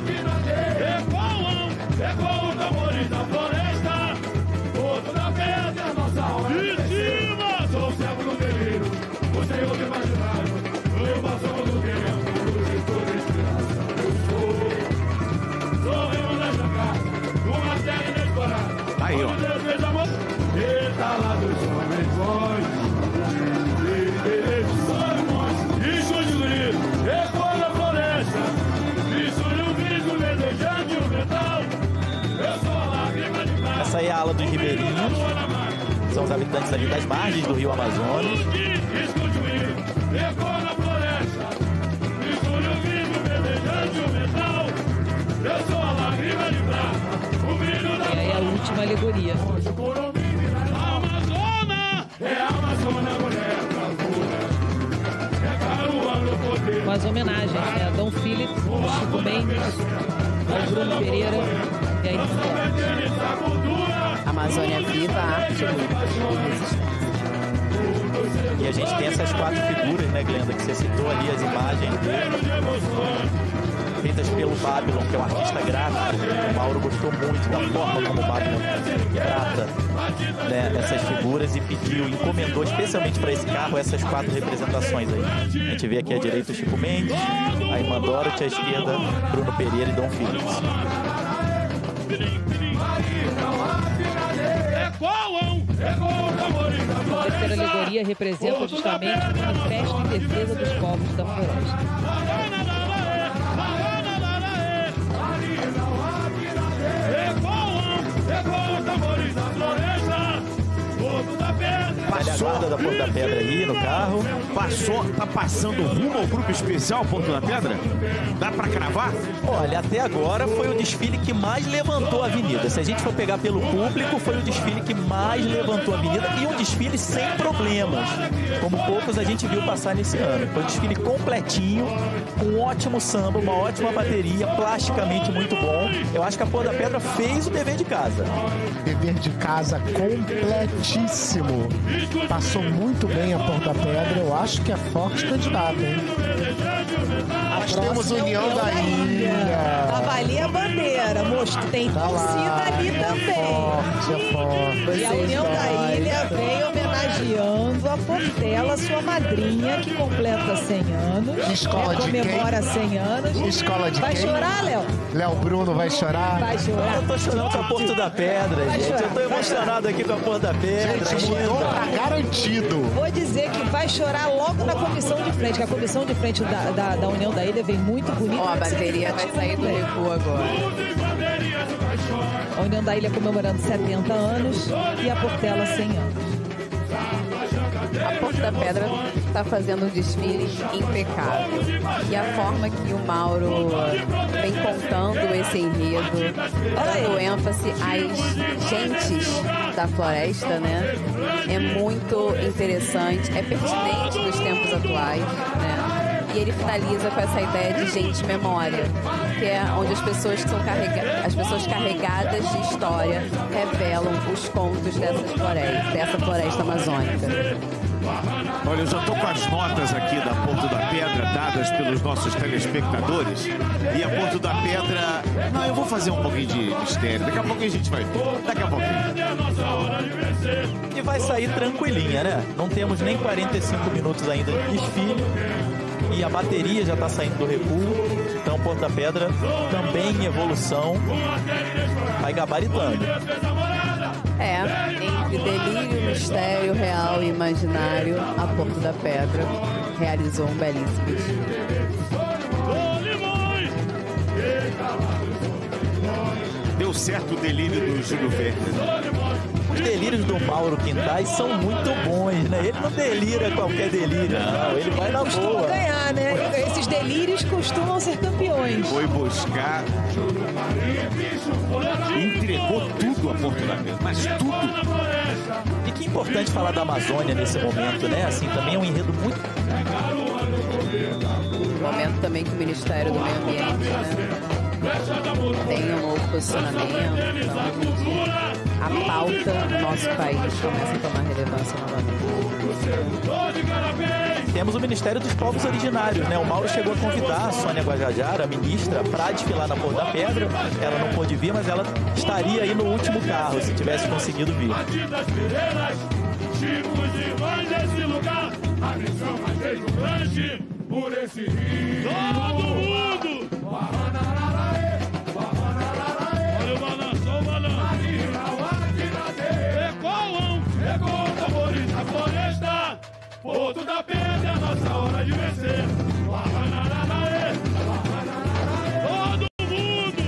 É como o Camões da floresta, Porto da Pedra, nossa alma de cima. Sou o servo do guerreiro, o senhor do imaginário, eu passo do tempo, de toda inspiração. Eu sou, sou remo da jangada, uma terra inexplorada. Aí, ó. Deus fez amor, etalados homens bons, e sonhos, e chute do rio, ecoa da floresta, e sonho vivo, desejante o metal. Essa aí é a ala dos ribeirinhos, são os habitantes ali das margens do rio Amazonas. E aí a última alegoria. Com as homenagens, né? A Dom Phillips, Chico Mendes, ao Bruno Pereira e aí Amazônia viva, arte e a gente tem essas quatro figuras, né, Glenda, que você citou ali, as imagens dele, feitas pelo Babylon, que é um artista gráfico. O Mauro gostou muito da forma como o Babylon trata, né, essas figuras e pediu, encomendou especialmente para esse carro essas quatro representações aí. A gente vê aqui à direita o Chico Mendes, a Irmã Dorothy, à esquerda Bruno Pereira e Dom Phillips. A terceira alegoria representa justamente o manifesto em defesa dos povos da floresta. Olha a guarda da Porto da Pedra aí no carro. Passou, tá passando rumo ao grupo especial Porto da Pedra? Dá pra cravar? Olha, até agora foi o desfile que mais levantou a avenida. Se a gente for pegar pelo público, foi o desfile que mais levantou a avenida e um desfile sem problemas, como poucos a gente viu passar nesse ano. Foi um desfile completinho, com um ótimo samba, uma ótima bateria, plasticamente muito bom. Eu acho que a Porto da Pedra fez o dever de casa. Dever de casa completíssimo. Passou muito bem a Porto da Pedra. Eu acho que é forte candidato, hein? Nós temos União da Ilha. Tava ali a bandeira, mostrou. Tem torcida ali também. Forte, é forte. E a União da Ilha vem homenageando a Portela, sua madrinha, que completa cem anos. Escola de quem? Comemora cem anos. Escola de vai quem? Vai chorar, Léo? Léo Bruno vai chorar? Vai chorar. Eu tô chorando com a Porto da Pedra, vai gente. Chorar. Eu tô emocionado aqui com a Porto da Pedra. Gente, mudou, tá garantido. Vou dizer que vai chorar logo na comissão de frente, que a comissão de frente da, da, da União da Ilha vem muito bonita. Ó, a bateria vai sair do recuo agora. A União da Ilha comemorando setenta anos e a Portela cem anos. A Porto da Pedra está fazendo um desfile impecável. E a forma que o Mauro vem contando esse enredo, dando ênfase às gentes da floresta, né? É muito interessante, é pertinente nos tempos atuais, né? E ele finaliza com essa ideia de gente memória, que é onde as pessoas que são carregadas, as pessoas carregadas de história revelam os contos dessas florestas, dessa floresta amazônica. Olha, eu já estou com as notas aqui da Porto da Pedra dadas pelos nossos telespectadores. E a Porto da Pedra... Não, eu vou fazer um pouquinho de mistério. Daqui a pouquinho a gente vai ver. Daqui a pouquinho. E vai sair tranquilinha, né? Não temos nem quarenta e cinco minutos ainda de desfile. E a bateria já está saindo do recuo. Então, Porto da Pedra também em evolução. Vai gabaritando. É, entre delírio, mistério, real e imaginário, a Porto da Pedra realizou um belíssimo desfile. Deu certo o delírio do Júlio Verne. Os delírios do Mauro Quintais são muito bons, né? Ele não delira qualquer delírio, não. Ele vai na Costuma boa. ganhar, né? Esses delírios costumam ser campeões. Foi buscar... Entregou tudo a Porto da Pedra, mas tudo. E que importante falar da Amazônia nesse momento, né? Assim, também é um enredo muito... Momento também que o Ministério do Meio Ambiente, né? Tem um novo posicionamento, então a pauta do nosso país começa a tomar relevância novamente. Temos o Ministério dos Povos Originários, né? O Mauro chegou a convidar a Sônia Guajajara, a ministra, para desfilar na Porto da Pedra. Ela não pôde vir, mas ela estaria aí no último carro, se tivesse conseguido vir. Todo mundo! Olha o balanço, o balanço. Ecoam, ecoam tambores da floresta. Porto da Pedra, é a nossa hora de vencer. Todo mundo!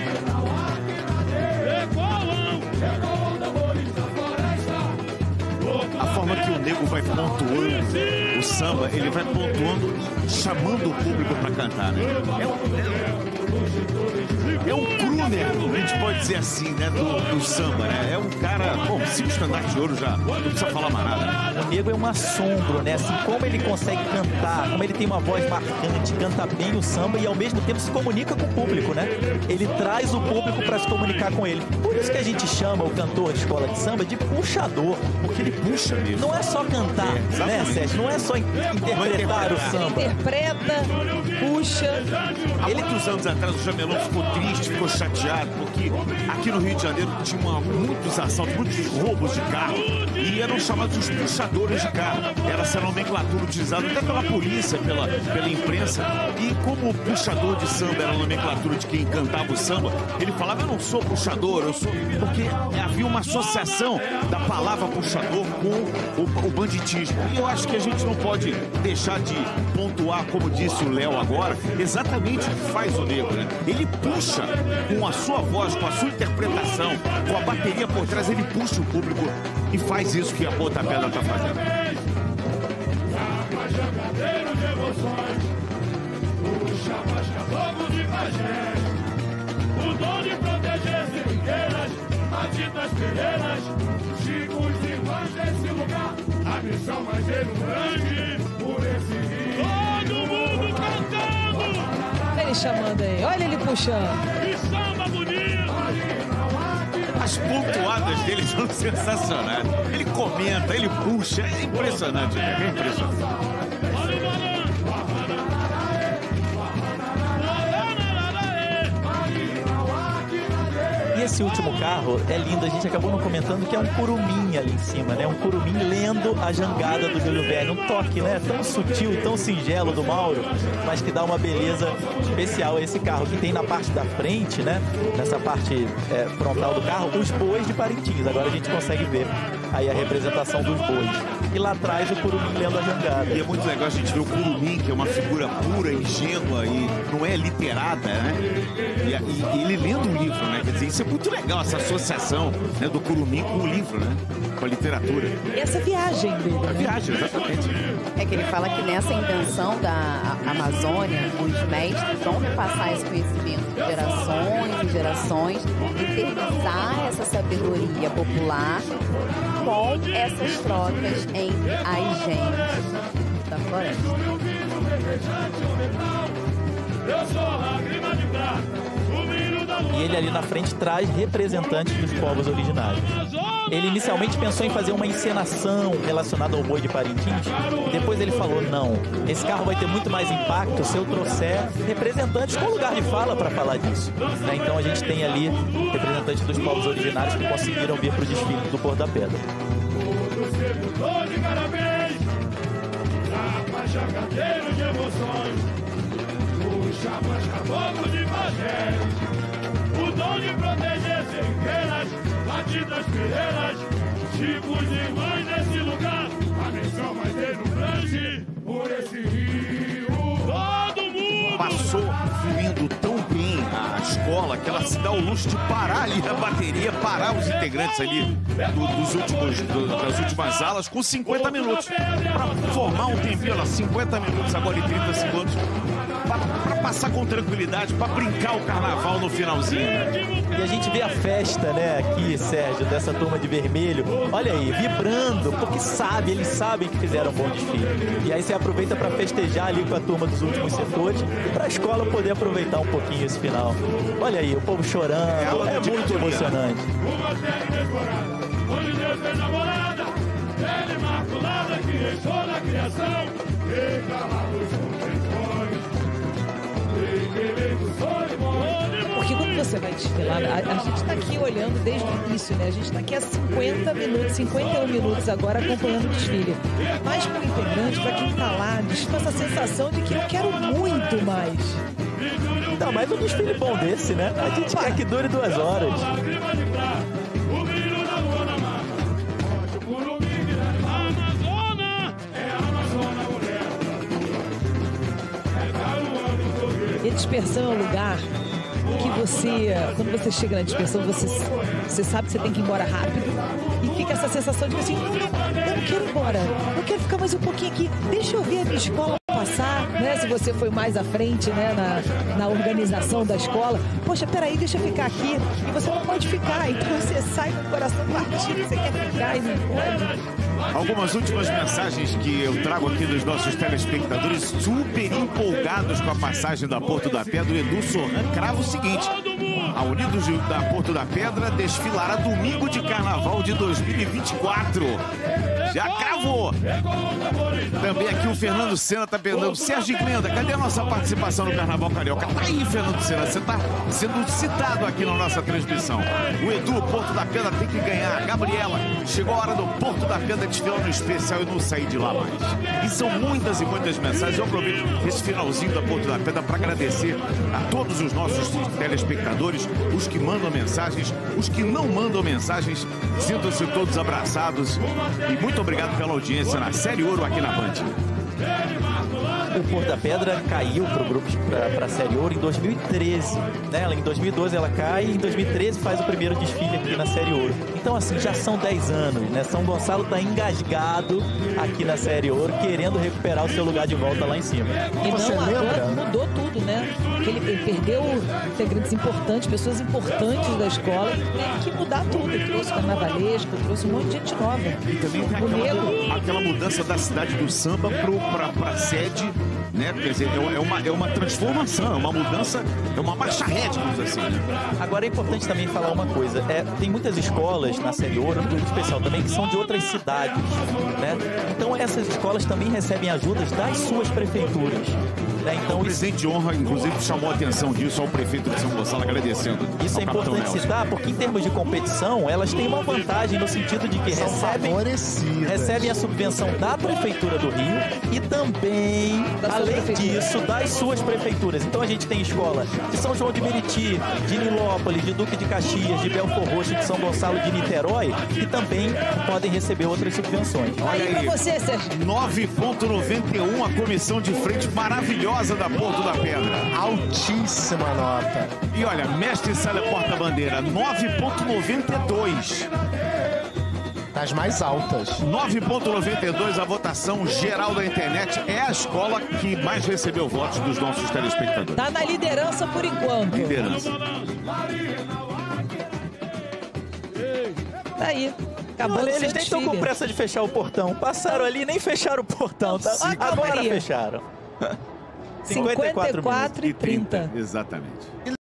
Ecoam, ecoam tambores da floresta. A forma que o nego vai pontuando o samba, ele vai pontuando, chamando o público para cantar, né? É um... É um crooner, a gente pode dizer assim, né, do, do samba, né? É um cara, bom, cinco estandartes de ouro já, não precisa falar mais nada. O nego é um assombro, né? Assim, como ele consegue cantar, como ele tem uma voz marcante, canta bem o samba e ao mesmo tempo se comunica com o público, né? Ele traz o público para se comunicar com ele. Por isso que a gente chama o cantor de escola de samba de puxador. Porque ele puxa mesmo. Não é só cantar, é, né, Sérgio? Não é só interpretar o samba. Ele interpreta, puxa. Há muitos anos atrás o Jamelão ficou triste, ficou chateado, porque aqui no Rio de Janeiro tinha uma, muitos assaltos, muitos roubos de carro e eram chamados os puxadores de carro. Era essa nomenclatura utilizada até pela polícia, pela, pela imprensa. E como o puxador de samba era a nomenclatura de quem cantava o samba, ele falava, eu não sou puxador, eu sou... Porque havia uma associação da palavra puxador com o, o banditismo. E eu acho que a gente não pode deixar de pontuar, como disse o Léo agora, exatamente o que faz o negro, né? Ele puxa com a sua voz, com a sua interpretação, com a bateria por trás, ele puxa o público e faz isso que a Porto da Pedra está fazendo. O dom de proteger seringueiras, matitas pereiras, chicos e vãs desse lugar. A missão mais grande por esse rio. Todo mundo cantando. Olha ele chamando aí, olha ele puxando. E samba bonito. As pontuadas dele são sensacionais. Ele comenta, ele puxa, é impressionante, né? É impressionante. esse último carro é lindo, a gente acabou não comentando que é um curumim ali em cima, né? Um curumim lendo a jangada do Júlio Verne. Um toque, né? Tão sutil, tão singelo do Mauro, mas que dá uma beleza especial a esse carro, que tem na parte da frente, né? Nessa parte é, frontal do carro, os bois de Parintins. Agora a gente consegue ver aí a representação dos bois. E lá atrás o curumim lendo a jangada. E é muito legal a gente ver o curumim, que é uma figura pura, ingênua e não é literada, né? E, e, e ele lendo um livro, né? Quer dizer, isso é muito legal, essa associação, né, do curumim com o livro, né? Com a literatura. E essa viagem dele, né? A viagem, exatamente. É que ele fala que nessa invenção da Amazônia, os mestres vão repassar esse conhecimento de gerações e gerações, eternizar essa sabedoria popular com essas trocas entre as gentes da floresta. E ele ali na frente traz representantes dos povos originários. Ele inicialmente pensou em fazer uma encenação relacionada ao boi de Parintins, e depois ele falou, não, esse carro vai ter muito mais impacto se eu trouxer representantes com lugar de fala para falar disso. Né? Então a gente tem ali representantes dos povos originários que conseguiram vir para o desfile do Porto da Pedra. De emoções, os chamas caboclos de pajés, o dom de proteger cerqueiras, batidas pereiras, tipos e mães desse lugar, a missão vai ter um grande por esse rio, todo mundo passou fluindo tão bem a escola que ela se dá o luxo de parar ali a bateria, parar os integrantes ali do, dos últimos, do, das últimas alas com cinquenta minutos. Para formar um tempinho, ela, cinquenta minutos, agora em trinta segundos, para passar com tranquilidade, para brincar o carnaval no finalzinho. E a gente vê a festa, né, aqui, Sérgio, dessa turma de vermelho. Olha aí, vibrando, porque sabe, eles sabem que fizeram um bom desfile. E aí você aproveita para festejar ali com a turma dos últimos setores e para a escola poder aproveitar um pouquinho esse final. Olha aí, o povo chorando, é, é muito emocionante. uma terra decorada, onde Deus fez namorada, ela imaculada que restou na criação, e calados com Porque quando você vai desfilar, a, a gente está aqui olhando desde o início, né? A gente está aqui há cinquenta minutos, cinquenta e um minutos agora acompanhando o desfile. Mas para o integrante, para quem está lá, desfila essa sensação de que eu quero muito mais. Ainda mais um desfile bom desse, né? A gente Opa. quer que dure duas horas. E a dispersão é um lugar que você, quando você chega na dispersão, você, você sabe que você tem que ir embora rápido e fica essa sensação de que assim, não, não, eu não quero ir embora, eu quero ficar mais um pouquinho aqui, deixa eu ver a minha escola passar, né? Se você foi mais à frente, né, na, na organização da escola, poxa, peraí, deixa eu ficar aqui, e você não pode ficar, então você sai com o coração partido, você quer ficar e não pode. Algumas últimas mensagens que eu trago aqui dos nossos telespectadores super empolgados com a passagem da Porto da Pedra. O Edu Sorran crava o seguinte: a Unidos da Porto da Pedra desfilará domingo de carnaval de dois mil e vinte e quatro. Já cravou! Também aqui o Fernando Senna tá perguntando: Sérgio Glenda, cadê a nossa participação no Carnaval Carioca? Tá aí, Fernando Senna, você tá sendo citado aqui na nossa transmissão. O Edu, Porto da Pedra tem que ganhar. Gabriela, chegou a hora do Porto da Pedra desfilar no especial e não sair de lá mais. E são muitas e muitas mensagens. Eu aproveito esse finalzinho da Porto da Pedra para agradecer a todos os nossos telespectadores, os que mandam mensagens, os que não mandam mensagens. Sintam-se todos abraçados e muito obrigado pela audiência na Série Ouro aqui na Band. O Porto da Pedra caiu para o grupo para a Série Ouro em dois mil e treze, né? Ela, em dois mil e doze ela cai e em dois mil e treze faz o primeiro desfile aqui na Série Ouro. Então assim, já são dez anos, né? São Gonçalo está engasgado aqui na Série Ouro, querendo recuperar o seu lugar de volta lá em cima. E você não, lembra? Mudou tudo, né? Ele, ele perdeu integrantes importantes, pessoas importantes da escola, e teve que mudar tudo. Ele trouxe carnavalesco, trouxe um monte de gente nova. E também aquela, aquela mudança da cidade do samba para a sede, né? Quer dizer, é uma, é uma transformação, é uma mudança, é uma marcha ré, digamos assim, né? Agora é importante também falar uma coisa, é, tem muitas escolas na Série Ouro, no grupo especial também, que são de outras cidades, né? Então essas escolas também recebem ajudas das suas prefeituras. Né? Então, o presidente de honra, inclusive, chamou a atenção disso ao prefeito de São Gonçalo, agradecendo. Isso é importante citar, porque em termos de competição, elas têm uma vantagem no sentido de que São recebem, recebem a subvenção da Prefeitura do Rio e também, além disso, das suas prefeituras. Então a gente tem escola de São João de Meriti, de Nilópolis, de Duque de Caxias, de Belford Roxo, de São Gonçalo, de Niterói, que também podem receber outras subvenções. Olha aí pra você, Sérgio. nove vírgula noventa e um, a comissão de frente maravilhosa da Porto da Pedra. Altíssima nota. E olha, mestre Sala Porta-Bandeira, nove vírgula noventa e dois. Das mais altas. nove vírgula noventa e dois, a votação geral da internet. É a escola que mais recebeu votos dos nossos telespectadores. Tá na liderança por enquanto. Liderança. Tá aí. Acabou Olha, de eles ser nem estão com desfile. pressa de fechar o portão. Passaram ali, nem fecharam o portão. Tá? Olha a Agora calmaria. fecharam. cinquenta e quatro e trinta. Exatamente.